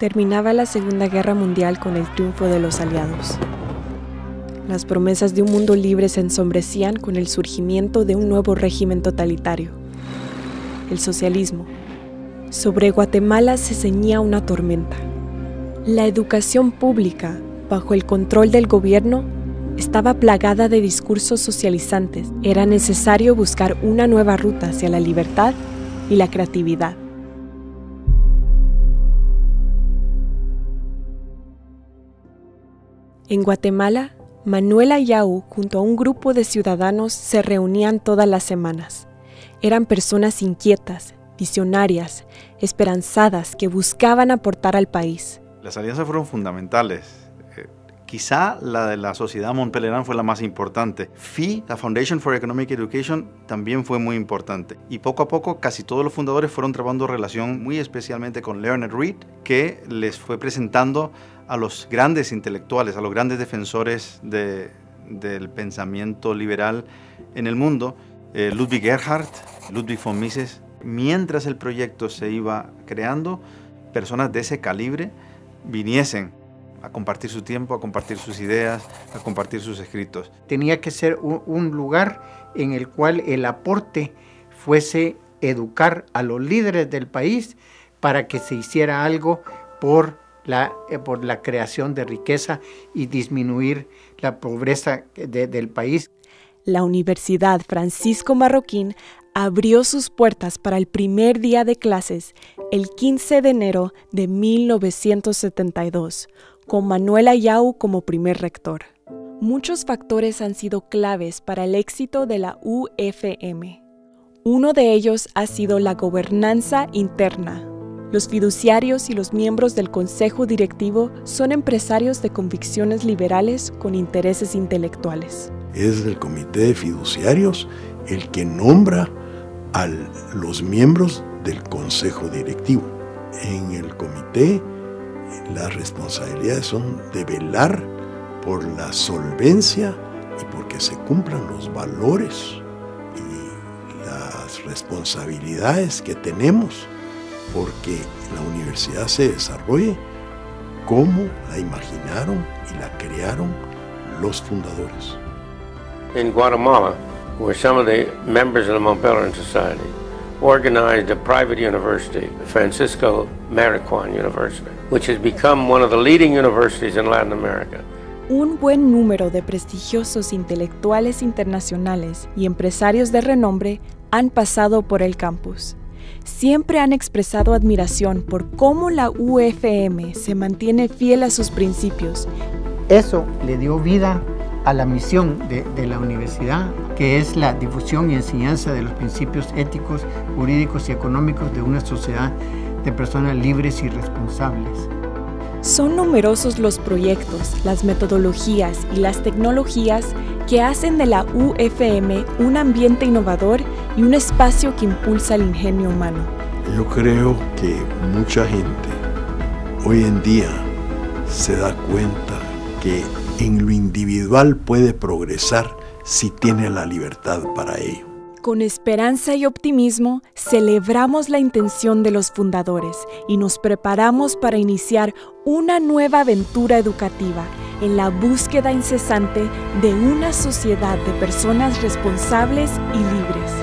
Terminaba la Segunda Guerra Mundial con el triunfo de los aliados. Las promesas de un mundo libre se ensombrecían con el surgimiento de un nuevo régimen totalitario, el socialismo. Sobre Guatemala se ceñía una tormenta. La educación pública, bajo el control del gobierno, estaba plagada de discursos socializantes. Era necesario buscar una nueva ruta hacia la libertad y la creatividad. En Guatemala, Manuela Yau, junto a un grupo de ciudadanos, se reunían todas las semanas. Eran personas inquietas, visionarias, esperanzadas, que buscaban aportar al país. Las alianzas fueron fundamentales. Quizá la de la Sociedad Montpellier fue la más importante. FEE, la Foundation for Economic Education, también fue muy importante. Y poco a poco casi todos los fundadores fueron trabajando relación muy especialmente con Leonard Read, que les fue presentando a los grandes intelectuales, a los grandes defensores del pensamiento liberal en el mundo, Ludwig Erhard, Ludwig von Mises. Mientras el proyecto se iba creando, personas de ese calibre viniesen a compartir su tiempo, a compartir sus ideas, a compartir sus escritos. Tenía que ser un lugar en el cual el aporte fuese educar a los líderes del país para que se hiciera algo por la creación de riqueza y disminuir la pobreza del país. La Universidad Francisco Marroquín abrió sus puertas para el primer día de clases el 15 de enero de 1972, con Manuela Yau como primer rector. Muchos factores han sido claves para el éxito de la UFM. Uno de ellos ha sido la gobernanza interna. Los fiduciarios y los miembros del consejo directivo son empresarios de convicciones liberales con intereses intelectuales. Es el comité de fiduciarios el que nombra a los miembros del consejo directivo. En el comité, las responsabilidades son de velar por la solvencia y porque se cumplan los valores y las responsabilidades que tenemos, porque la universidad se desarrolle como la imaginaron y la crearon los fundadores. In Guatemala, where some of the members of the Montpellier Society organized a private university, Francisco Marroquín University, which has become one of the leading universities in Latin America. Un buen número de prestigiosos intelectuales internacionales y empresarios de renombre han pasado por el campus. Siempre han expresado admiración por cómo la UFM se mantiene fiel a sus principios. Eso le dio vida a la misión de la universidad, que es la difusión y enseñanza de los principios éticos, jurídicos y económicos de una sociedad de personas libres y responsables. Son numerosos los proyectos, las metodologías y las tecnologías que hacen de la UFM un ambiente innovador y un espacio que impulsa el ingenio humano. Yo creo que mucha gente hoy en día se da cuenta que en lo individual puede progresar si tiene la libertad para ello. Con esperanza y optimismo, celebramos la intención de los fundadores y nos preparamos para iniciar una nueva aventura educativa en la búsqueda incesante de una sociedad de personas responsables y libres.